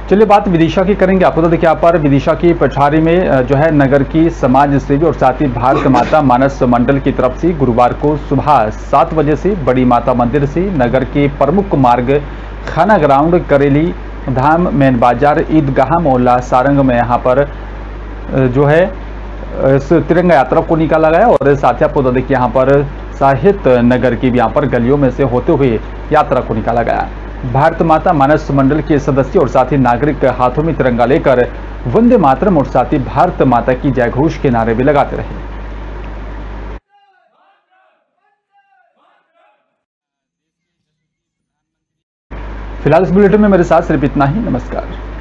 चलिए बात विदिशा की करेंगे। आपको तो देखिए यहाँ पर विदिशा की पठारी में जो है नगर की समाज सेवी और साथ ही भारत माता मानस मंडल की तरफ से गुरुवार को सुबह 7 बजे से बड़ी माता मंदिर से नगर के प्रमुख मार्ग खाना ग्राउंड, करेली धाम, मेन बाजार, ईदगाह मोहल्ला सारंग में यहाँ पर जो है इस तिरंगा यात्रा को निकाला गया और साथ ही आपको तो देखिए यहाँ पर साहित्य नगर की भी यहाँ पर गलियों में से होते हुए यात्रा को निकाला गया। भारत माता मानस मंडल के सदस्य और साथ ही नागरिक हाथों में तिरंगा लेकर वंदे मातरम और साथ ही भारत माता की जय घोष के नारे भी लगाते रहे। फिलहाल इस बुलेटिन में मेरे साथ सिर्फ इतना ही। नमस्कार।